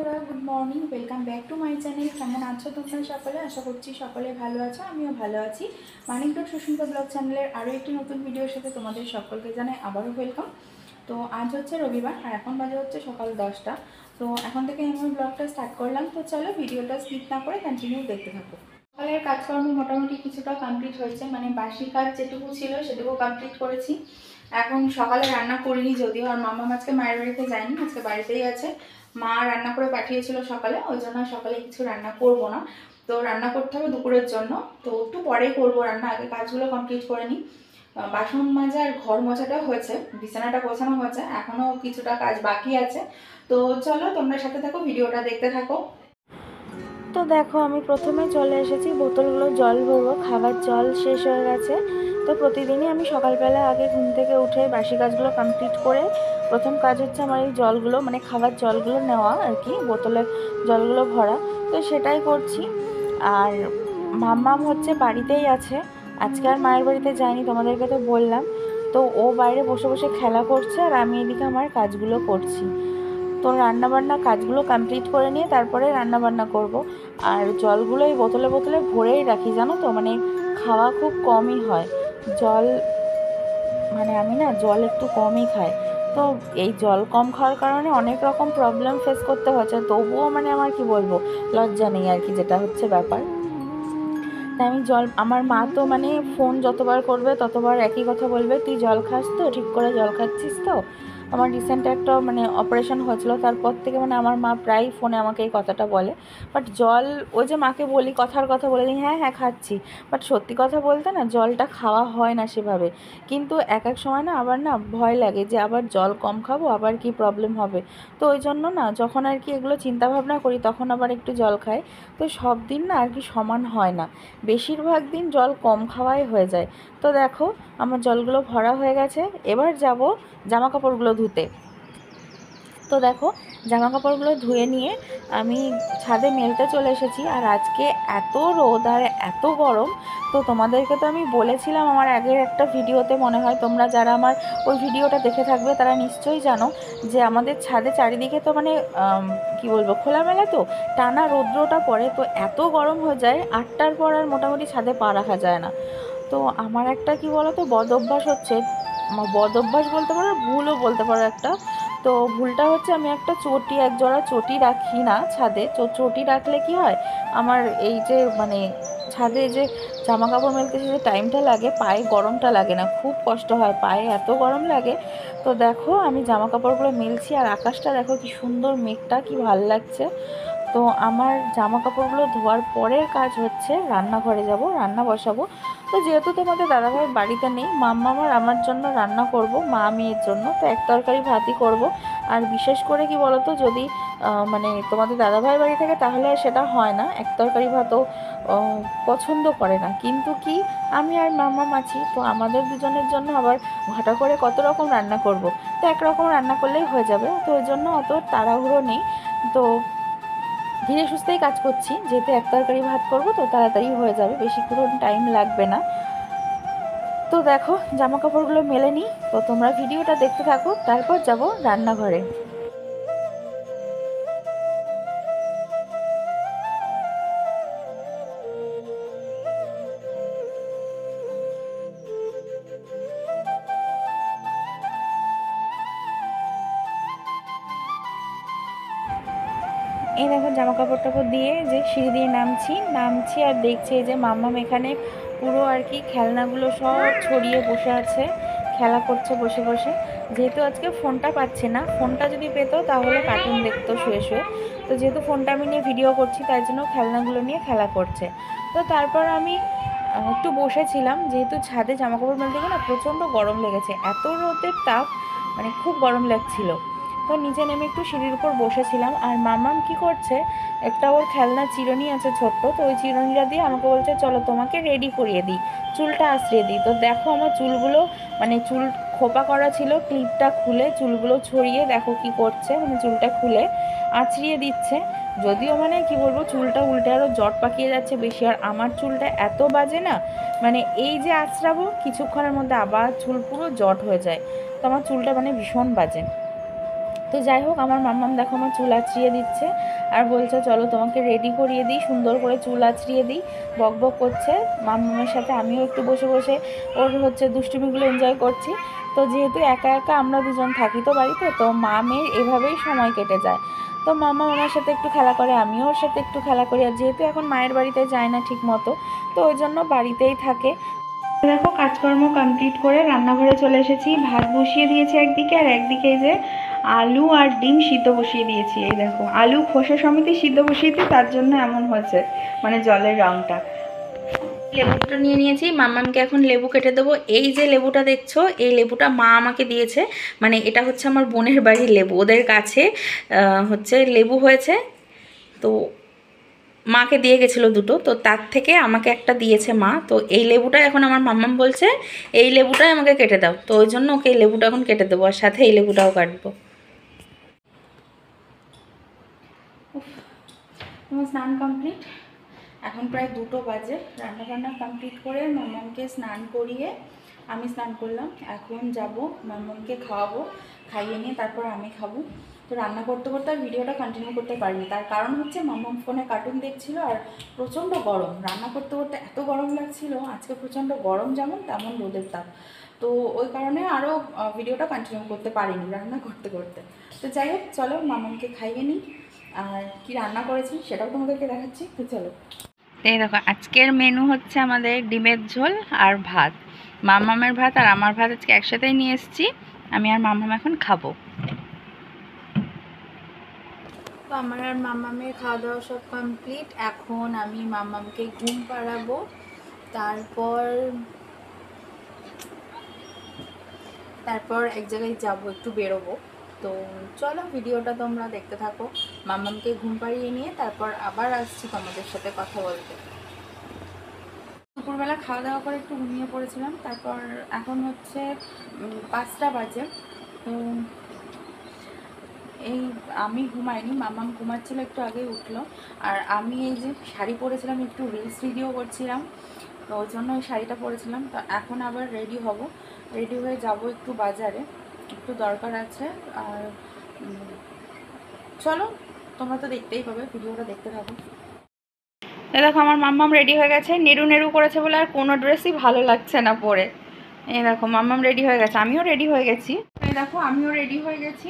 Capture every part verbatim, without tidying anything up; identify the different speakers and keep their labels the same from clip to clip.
Speaker 1: বন্ধুরা, good morning. Welcome back to my channel. কেমন আছো তোমরা সকলে? আশা করছি সকলে ভালো আছো, আমিও ভালো আছি। মানিক ডট সুস্মিতা ব্লগ চ্যানেলের আরও একটি নতুন ভিডিওর সাথে তোমাদের সকলকে জানাই আবারও ওয়েলকাম। তো আজ হচ্ছে রবিবার আর এখন বাজে হচ্ছে সকাল দশটা। তো এখন থেকে আমি ব্লগটা স্টার্ট করলাম। তো চলো ভিডিওটা স্কিপ না করে কন্টিনিউ দেখতে থাকো। সকালের কাজকর্ম মোটামুটি কিছুটা কমপ্লিট হয়েছে, মানে বাসি কাজ যেটুকু ছিল সেটুকু কমপ্লিট করেছি। এখন সকালে রান্না করিনি, যদিও আর মামা আজকে মায়ের বাড়িতে যায়নি, আজকে বাড়িতেই আছে। মা রান্না করে পাঠিয়েছিল সকালে, ওই জন্য সকালে কিছু রান্না করব না। তো রান্না করতে হবে দুপুরের জন্য, তো একটু পরে করব রান্না, আগে কাজগুলো কমপ্লিট করে নিই। বাসন মাজা আর ঘর মোছাটা হয়েছে, বিছানাটা গোছানো হয়েছে, এখনও কিছুটা কাজ বাকি আছে। তো চলো তোমরা সাথে থাকো, ভিডিওটা দেখতে থাকো।
Speaker 2: তো দেখো, আমি প্রথমে চলে এসেছি বোতলগুলো জল ভরবো, খাবার জল শেষ হয়ে গেছে। তো প্রতিদিনই আমি সকালবেলা আগে ঘুম থেকে উঠে বাসি কাজগুলো কমপ্লিট করে প্রথম কাজ হচ্ছে আমার এই জলগুলো, মানে খাবার জলগুলো নেওয়া আর কি, বোতলের জলগুলো ভরা। তো সেটাই করছি। আর মাম্মাম হচ্ছে বাড়িতেই আছে, আজকে আর মায়ের বাড়িতে যায়নি, তোমাদেরকে তো বললাম। তো ও বাইরে বসে বসে খেলা করছে আর আমি এদিকে আমার কাজগুলো করছি। তো রান্নাবান্না কাজগুলো কমপ্লিট করে নিয়ে তারপরে রান্নাবান্না করব। আর জলগুলো এই বোতলে বোতলে ভরেই রাখি, জানো তো, মানে খাওয়া খুব কমই হয় জল, মানে আমি না জল একটু কমই খাই। তো এই জল কম খাওয়ার কারণে অনেক রকম প্রবলেম ফেস করতে হচ্ছে, তবুও মানে আমার কি বলবো, লজ্জা নেই আর কি, যেটা হচ্ছে ব্যাপার। তাই আমি জল, আমার মা তো মানে ফোন যতবার করবে ততবার একই কথা বলবে, তুই জল খাস তো, ঠিক করে জল খাচ্ছিস তো। আমার রিসেন্ট একটা মানে অপারেশন হয়েছিল, তারপর থেকে মানে আমার মা প্রায় ফোনে আমাকে এই কথাটা বলে। বাট জল, ওই যে মাকে বলি, কথার কথা বলে দিই হ্যাঁ হ্যাঁ খাচ্ছি, বাট সত্যি কথা বলতে না জলটা খাওয়া হয় না সেভাবে। কিন্তু এক এক সময় না আবার না ভয় লাগে যে আবার জল কম খাবো, আবার কি প্রবলেম হবে। তো ওই জন্য না যখন আর কি এগুলো চিন্তাভাবনা করি তখন আবার একটু জল খাই। তো সব দিন না আর কি সমান হয় না, বেশিরভাগ দিন জল কম খাওয়াই হয়ে যায়। তো দেখো আমার জলগুলো ভরা হয়ে গেছে, এবার যাব জামা কাপড়গুলো ধুতে। তো দেখো জামা কাপড়গুলো ধুয়ে নিয়ে আমি ছাদে মেলতে চলে এসেছি। আর আজকে এত রোদ আর এত গরম, তো তোমাদেরকে তো আমি বলেছিলাম আমার আগের একটা ভিডিওতে, মনে হয় তোমরা যারা আমার ওই ভিডিওটা দেখে থাকবে তারা নিশ্চয়ই জানো যে আমাদের ছাদে চারিদিকে তো মানে কি বলবো, খোলামেলা, তো টানা রৌদ্রটা পড়ে, তো এত গরম হয়ে যায় আটটার পর আর মোটামুটি ছাদে পা রাখা যায় না। তো আমার একটা কি বলো তো বদ অভ্যাস হচ্ছে, বদ অভ্যাস বলতে পারো, ভুলও বলতে পারো একটা। তো ভুলটা হচ্ছে আমি একটা চটি, এক জোড়া চটি রাখি না ছাদে। চটি রাখলে কি হয়, আমার এই যে মানে ছাদে যে জামা কাপড় মেলতে যে টাইমটা লাগে, পায়ে গরমটা লাগে না, খুব কষ্ট হয়, পায়ে এত গরম লাগে। তো দেখো আমি জামা কাপড়গুলো মেলছি আর আকাশটা দেখো কি সুন্দর, মেঘটা কি ভাল লাগছে। তো আমার জামা কাপড়গুলো ধোয়ার পরের কাজ হচ্ছে রান্নাঘরে যাব, রান্না বসাবো। তো যেহেতু তোমাদের দাদাভাই বাড়িতে নেই, মাম্মা আমার আমার জন্য রান্না করব, মা মেয়ের জন্য, তো এক তরকারি ভাতই করব। আর বিশেষ করে কি বলতো, যদি মানে তোমাদের দাদাভাই বাড়ি থাকে তাহলে সেটা হয় না, এক তরকারি ভাতও পছন্দ করে না। কিন্তু কি, আমি আর মাম্মা আছি, তো আমাদের দুজনের জন্য আবার ঘটা করে কত রকম রান্না করব। তো একরকম রান্না করলেই হয়ে যাবে, তো ওই জন্য অত তাড়াহুড়ো নেই। তো ধীরে সুস্থেই কাজ করছি, যেহেতু এক তরকারি ভাত করবো তো তাড়াতাড়ি হয়ে যাবে, বেশিক্ষণ টাইম লাগবে না। তো দেখো জামা কাপড়গুলো মেলে নিই, তো তোমরা ভিডিওটা দেখতে থাকো, তারপর যাব রান্নাঘরে। এই দেখো জামা কাপড় টাপড় দিয়ে যে সিঁড়ি দিয়ে নামছি নামছি আর দেখছি যে মাম্মাম এখানে পুরো আর কি খেলনাগুলো সব ছড়িয়ে বসে আছে, খেলা করছে বসে বসে। যেহেতু আজকে ফোনটা পাচ্ছে না, ফোনটা যদি পেতো তাহলে কার্টুন দেখতো শুয়ে শুয়ে। তো যেহেতু ফোনটা আমি নিয়ে ভিডিও করছি তাই জন্য খেলনাগুলো নিয়ে খেলা করছে। তো তারপর আমি একটু বসেছিলাম, যেহেতু ছাদে জামা কাপড় মেলতে গিয়ে না প্রচণ্ড গরম লেগেছে, এত রোদের তাপ, মানে খুব গরম লাগছিল। তো নিচে নেমে একটু সিঁড়ির উপর বসেছিলাম। আর মামাম কি করছে, একটা ওর খেলনা চিরুনি আছে ছোট্ট, তো ওই চিরুনিটা দিয়ে আমাকে বলছে চলো তোমাকে রেডি করিয়ে দিই, চুলটা আঁচড়িয়ে দিই। তো দেখো আমার চুলগুলো, মানে চুল খোপা করা ছিল, ক্লিপটা খুলে চুলগুলো ছড়িয়ে দেখো কি করছে, মানে চুলটা খুলে আঁচড়িয়ে দিচ্ছে। যদিও মানে কি বলবো, চুলটা উল্টে আরও জট পাকিয়ে যাচ্ছে বেশি। আর আমার চুলটা এত বাজে না, মানে এই যে আঁচড়াবো কিছুক্ষণের মধ্যে আবার চুল পুরো জট হয়ে যায়। তো আমার চুলটা মানে ভীষণ বাজে। তো যাই হোক, আমার মাম্মাম দেখো আমার চুল আঁচড়িয়ে দিচ্ছে আর বলছে চলো তোমাকে রেডি করিয়ে দিই, সুন্দর করে চুল আঁচড়িয়ে দিই, বক বক করছে। মাম্মামের সাথে আমিও একটু বসে বসে ওর হচ্ছে দুষ্টুমিগুলো এনজয় করছি। তো যেহেতু একা একা আমরা দুজন থাকি তো বাড়িতে, তো মা মেয়ের এভাবেই সময় কেটে যায়। তো মামা আমার সাথে একটু খেলা করে, আমিও ওর সাথে একটু খেলা করি। আর যেহেতু এখন মায়ের বাড়িতে যায় না ঠিক মতো, তো ওই জন্য বাড়িতেই থাকে। দেখো কাজকর্ম কমপ্লিট করে রান্নাঘরে চলে এসেছি। ভাত বসিয়ে দিয়েছি একদিকে, আর একদিকে এই যে আলু আর ডিম সিদ্ধ বসিয়ে দিয়েছি। এই দেখো আলু খোসা সমেতই সিদ্ধ বসিয়েছি, তার জন্য এমন হয়েছে মানে জলের রঙটা। লেবুটা নিয়ে নিয়েছি, মাম্মামকে এখন লেবু কেটে দেবো। এই যে লেবুটা দেখছো, এই লেবুটা মা আমাকে দিয়েছে, মানে এটা হচ্ছে আমার বোনের বাড়ির লেবু। ওদের গাছে হচ্ছে লেবু হয়েছে, তো মাকে দিয়ে গেছিলো দুটো, তো তার থেকে আমাকে একটা দিয়েছে মা। তো এই লেবুটা এখন আমার মাম্মাম বলছে এই লেবুটাই আমাকে কেটে দাও, তো ওই জন্য ওকে এই লেবুটা এখন কেটে দেবো, আর সাথে এই লেবুটাও কাটবো। আমার স্নান কমপ্লিট, এখন প্রায় দুটো বাজে। রান্না বান্না কমপ্লিট করে মাম্মামকে স্নান করিয়ে আমি স্নান করলাম। এখন যাব মাম্মামকে খাওয়াবো, খাইয়ে নিয়ে তারপর আমি খাবো। তো রান্না করতে করতে আর ভিডিওটা কন্টিনিউ করতে পারিনি, তার কারণ হচ্ছে মাম্মাম ফোনে কার্টুন দেখছিল আর প্রচণ্ড গরম। রান্না করতে করতে এত গরম লাগছিল, আজকে প্রচণ্ড গরম যেমন তেমন রোদের তাপ, তো ওই কারণে আরও ভিডিওটা কন্টিনিউ করতে পারিনি রান্না করতে করতে। তো যাই হোক চলো মাম্মামকে খাইয়ে নিই, আর কি রান্না করেছি সেটাও তোমাদেরকে দেখাচ্ছি। তো চলো। এই দেখো আজকের মেনু হচ্ছে আমাদের ডিমের ঝোল আর ভাত। মাম্মামের ভাত আর আমার ভাত আজকে একসাথেই নিয়ে এসেছি, আমি আর মাম্মাম এখন খাবো। তো আমার আর মাম্মামের খাওয়া দাওয়া সব কমপ্লিট। এখন আমি মাম্মামকে ঘুম পাড়াবো, তারপর তারপর এক জায়গায় যাবো, একটু বেরোবো। তো চলো ভিডিওটা তোমরা দেখতে থাকো। মাম্মামকে ঘুম পাড়িয়ে নিয়ে তারপর আবার আসছি তোমাদের সাথে কথা বলতে। দুপুরবেলা খাওয়া দাওয়া করে একটু ঘুমিয়ে পড়েছিলাম, তারপর এখন হচ্ছে পাঁচটা বাজে। তো এই আমি ঘুমাইনি, মাম্মাম ঘুমাচ্ছিল, একটু আগেই উঠলো। আর আমি এই যে শাড়ি পরেছিলাম, একটু রিলস ভিডিও করছিলাম, তো ওই জন্য ওই শাড়িটা পরেছিলাম। তো এখন আবার রেডি হব, রেডি হয়ে যাব একটু বাজারে, একটু দরকার আছে। আর চলো তোমরা তো দেখতেই পাবে, ভিডিওটা দেখতে থাকো। দেখো আমার মাম্মাম রেডি হয়ে গেছে, নেড়ু নেড়ু করেছে বলে আর কোনো ড্রেসই ভালো লাগছে না পরে। এই দেখো মাম্মাম রেডি হয়ে গেছে, আমিও রেডি হয়ে গেছি। এই দেখো আমিও রেডি হয়ে গেছি।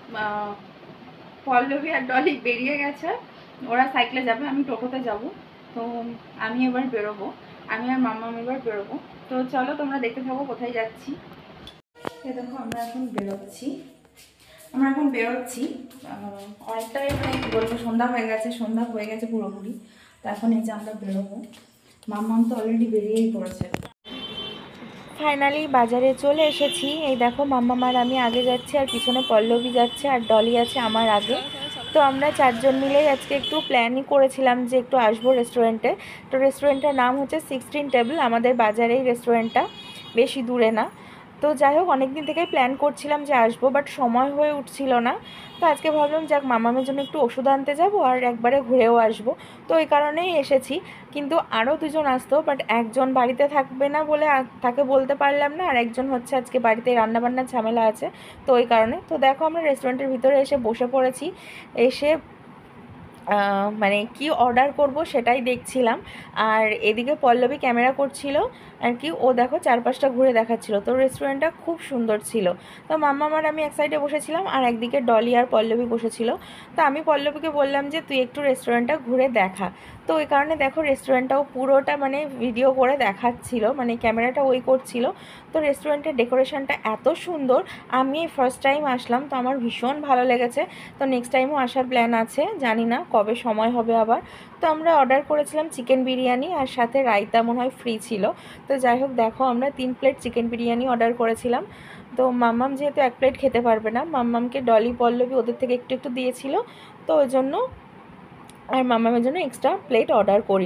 Speaker 2: পল্লবী আর ডলি বেরিয়ে গেছে, ওরা সাইকেলে যাবে, আমি টোটোতে যাব। তো আমি এবার বেরোবো, আমি আর মাম্মাম এবার বেরোবো। তো চলো তোমরা দেখতে থাকো কোথায় যাচ্ছি। এই দেখো আমরা এখন বেরোচ্ছি, আমরা এখন বেরোচ্ছি অনেকটাই মানে কী বলবো, সন্ধ্যা হয়ে গেছে, সন্ধ্যা হয়ে গেছে পুরোপুরি। তো এখন এই যে আমরা বেরোবো, মাম্মাম তো অলরেডি বেরিয়েই পড়েছে। ফাইনালি বাজারে চলে এসেছি। এই দেখো মাম্মাম আর আমি আগে যাচ্ছি, আর পিছনে পল্লবী যাচ্ছে, আর ডলি আছে আমার আগে। তো আমরা চারজন মিলেই আজকে একটু প্ল্যানই করেছিলাম যে একটু আসবো রেস্টুরেন্টে। তো রেস্টুরেন্টের নাম হচ্ছে সিক্সটিন টেবিল, আমাদের বাজারেই রেস্টুরেন্টটা, বেশি দূরে না। তো যাই হোক অনেক দিন থেকেই প্ল্যান করছিলাম যে আসবো, বাট সময় হয়ে উঠছিল না। তো আজকে ভাবলাম যাক মামামের জন্য একটু ওষুধ আনতে যাব আর একবারে ঘুরেও আসবো, তো ওই কারণেই এসেছি। কিন্তু আরও দুজন আসতো, বাট একজন বাড়িতে থাকবে না বলে তাকে বলতে পারলাম না, আর একজন হচ্ছে আজকে বাড়িতে রান্নাবান্নার ঝামেলা আছে, তো ওই কারণে। তো দেখো আমরা রেস্টুরেন্টের ভিতরে এসে বসে পড়েছি, এসে মানে কি অর্ডার করব সেটাই দেখছিলাম। আর এদিকে পল্লবী ক্যামেরা করছিল আর কি, ও দেখো চারপাশটা ঘুরে দেখাচ্ছিল। তো রেস্টুরেন্টটা খুব সুন্দর ছিল। তো মাম্মা আর আমি এক সাইডে বসেছিলাম, আর একদিকে ডলি আর পল্লবী বসেছিল। তো আমি পল্লবীকে বললাম যে তুই একটু রেস্টুরেন্টটা ঘুরে দেখা। তো ওই কারণে দেখো রেস্টুরেন্টটাও পুরোটা মানে ভিডিও করে দেখাচ্ছিল, মানে ক্যামেরাটা ওই করছিল। তো রেস্টুরেন্টের ডেকোরেশনটা এত সুন্দর, আমি ফার্স্ট টাইম আসলাম, তো আমার ভীষণ ভালো লেগেছে। তো নেক্সট টাইমও আসার প্ল্যান আছে, জানি না কবে সময় হবে আবার। তো আমরা অর্ডার করেছিলাম চিকেন বিরিয়ানি, আর সাথে রায়তা মনে হয় ফ্রি ছিল। তো যাই হোক দেখো আমরা তিন প্লেট চিকেন বিরিয়ানি অর্ডার করেছিলাম। তো মাম্মাম যেহেতু এক প্লেট খেতে পারবে না, মাম্মামকে ডলি পল্লবী ওদের থেকে একটু একটু দিয়েছিল, তো ওই জন্য আর মাম্মামের জন্য এক্সট্রা প্লেট অর্ডার করিনি।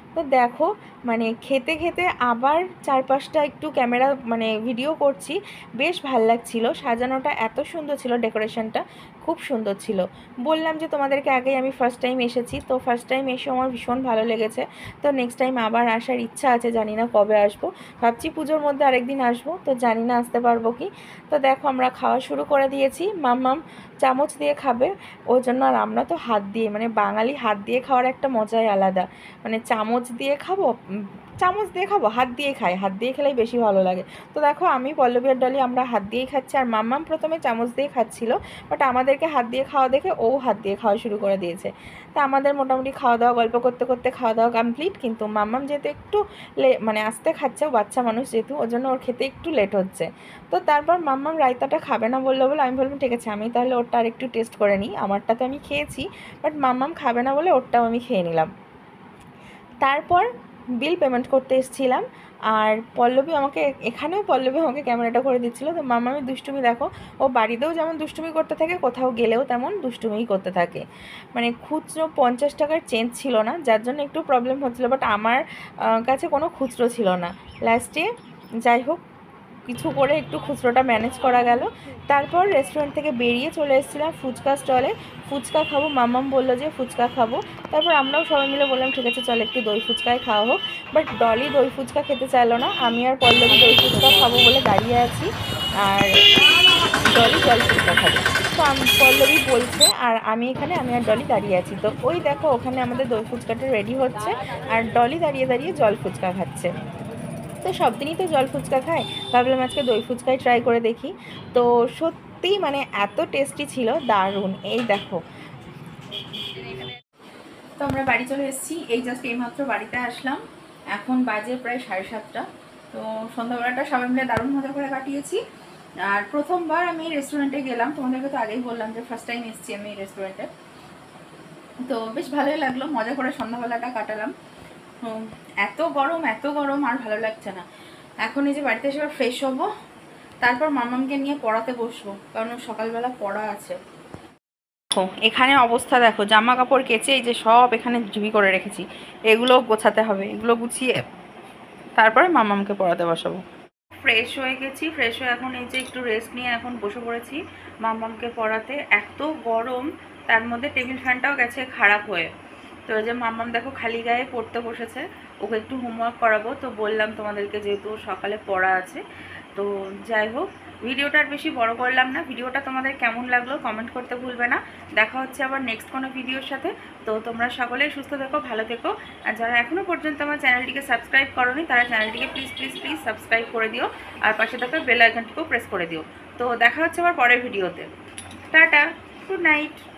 Speaker 2: তো দেখো মানে খেতে খেতে আবার চারপাশটা একটু ক্যামেরা মানে ভিডিও করছি, বেশ ভাল লাগছিল। সাজানোটা এত সুন্দর ছিল, ডেকোরেশনটা খুব সুন্দর ছিল। বললাম যে তোমাদেরকে আগেই আমি ফার্স্ট টাইম এসেছি, তো ফার্স্ট টাইম এসে আমার ভীষণ ভালো লেগেছে। তো নেক্সট টাইম আবার আসার ইচ্ছা আছে, জানি না কবে আসবো, ভাবছি পুজোর মধ্যে আরেকদিন আসবো, তো জানি না আসতে পারবো কি। তো দেখো আমরা খাওয়া শুরু করে দিয়েছি, মাম্মাম চামচ দিয়ে খাবে ওই জন্য, আর আমরা তো হাত দিয়ে, মানে বাঙালি হাত দিয়ে খাওয়ার একটা মজাই আলাদা। মানে চামচ দিয়ে খাবো, চামচ দিয়ে খাবো, হাত দিয়ে খাই, হাত দিয়ে খেলেই বেশি ভালো লাগে। তো দেখো আমি পল্লবী আর ডলি আমরা হাত দিয়েই খাচ্ছি, আর মাম্মাম প্রথমে চামচ দিয়ে খাচ্ছিল, বাট আমাদেরকে হাত দিয়ে খাওয়া দেখে ও হাত দিয়ে খাওয়া শুরু করে দিয়েছে। তা আমাদের মোটামুটি খাওয়া দাওয়া গল্প করতে করতে খাওয়া দাওয়া কমপ্লিট, কিন্তু মাম্মাম যেহেতু একটু লে মানে আস্তে খাচ্ছে, ও বাচ্চা মানুষ যেহেতু, ওর জন্য ওর খেতে একটু লেট হচ্ছে। তো তারপর মাম্মাম রায়তাটা খাবে না বললো বলে আমি বললাম ঠিক আছে আমি তাহলে ওরটা আর একটু টেস্ট করে নিই, আমারটা তো আমি খেয়েছি, বাট মাম্মাম খাবে না বলে ওরটাও আমি খেয়ে নিলাম। তারপর বিল পেমেন্ট করতে এসেছিলাম, আর পল্লবী আমাকে, এখানেও পল্লবী আমাকে ক্যামেরাটা করে দিচ্ছিলো। তো মামামি দুষ্টুমি দেখো, ও বাড়িতেও যেমন দুষ্টুমি করতে থাকে, কোথাও গেলেও তেমন দুষ্টুমিই করতে থাকে। মানে খুচরো পঞ্চাশ টাকার চেঞ্জ ছিল না, যার জন্য একটু প্রবলেম হচ্ছিলো, বাট আমার কাছে কোনো খুচরো ছিল না। লাস্টে যাই হোক কিছু করে একটু খুচরোটা ম্যানেজ করা গেল। তারপর রেস্টুরেন্ট থেকে বেরিয়ে চলে এসেছিলাম ফুচকা স্টলে, ফুচকা খাবো, মামাম বললো যে ফুচকা খাবো। তারপর আমরাও সবাই মিলে বললাম ঠিক আছে চল একটু দই ফুচকায় খাওয়া হোক, বাট ডলি দই ফুচকা খেতে চাইলো না, আমি আর পল্লবী দই ফুচকা খাবো বলে দাঁড়িয়ে আছি, আর ডলি জল ফুচকা খাবে। তো আমি, পল্লবী বলছে আর আমি এখানে, আমি আর ডলি দাঁড়িয়ে আছি। তো ওই দেখো ওখানে আমাদের দই ফুচকাটা রেডি হচ্ছে, আর ডলি দাঁড়িয়ে দাঁড়িয়ে জল ফুচকা খাচ্ছে। তো সব দিনই তো জল ফুচকা খাই, ভাবলাম আজকে দই ফুচকাই ট্রাই করে দেখি। তো সত্যি মানে এত টেস্টি ছিল, দারুণ। এই দেখো
Speaker 1: তো আমরা বাড়ি চলে এসেছি, এই জাস্ট এইমাত্র বাড়িতে আসলাম, এখন বাজে প্রায় সাড়ে সাতটা। তো সন্ধ্যাবেলাটা সবাই মিলে দারুণ মজা করে কাটিয়েছি। আর প্রথমবার আমি রেস্টুরেন্টে গেলাম, তোমাদেরকে তো আগেই বললাম যে ফার্স্ট টাইম এসেছি আমি রেস্টুরেন্টে। তো বেশ ভালোই লাগলো, মজা করে সন্ধ্যাবেলাটা কাটালাম। এত গরম এত গরম আর ভালো লাগছে না। এখন এই যে বাড়িতে এসে ফ্রেশ হবো, তারপর মামামকে নিয়ে পড়াতে বসবো, কারণ সকালবেলা পড়া আছে। এখানে অবস্থা দেখো, জামা কাপড় কেচে এই যে সব এখানে ঝুবি করে রেখেছি, এগুলো গোছাতে হবে, এগুলো গুছিয়ে তারপরে মামামকে পড়াতে বসাবো। ফ্রেশ হয়ে গেছি, ফ্রেশ হয়ে এখন এই যে একটু রেস্ট নিয়ে এখন বসে পড়েছি মামামকে পড়াতে। এত গরম, তার মধ্যে টেবিল ফ্যানটাও গেছে খারাপ হয়ে। তো এই যে মামাম দেখো খালি গায়ে পড়তে বসেছে, ওকে একটু হোমওয়ার্ক করাবো। তো বললাম তোমাদেরকে যেহেতু সকালে পড়া আছে। তো যাই হোক ভিডিওটা আর বেশি বড় করলাম না, ভিডিওটা তোমাদের কেমন লাগলো কমেন্ট করতে ভুলবে না। দেখা হচ্ছে আবার নেক্সট কোনো ভিডিওর সাথে। তো তোমরা সকলেই সুস্থ থেকো, ভালো থেকো, আর যারা এখনও পর্যন্ত আমার চ্যানেলটিকে সাবস্ক্রাইব করোনি তারা চ্যানেলটিকে প্লিজ প্লিজ প্লিজ সাবস্ক্রাইব করে দিও, আর পাশে থাকা বেল আইকনটিকেও প্রেস করে দিও। তো দেখা হচ্ছে আবার পরের ভিডিওতে। Tata, good night.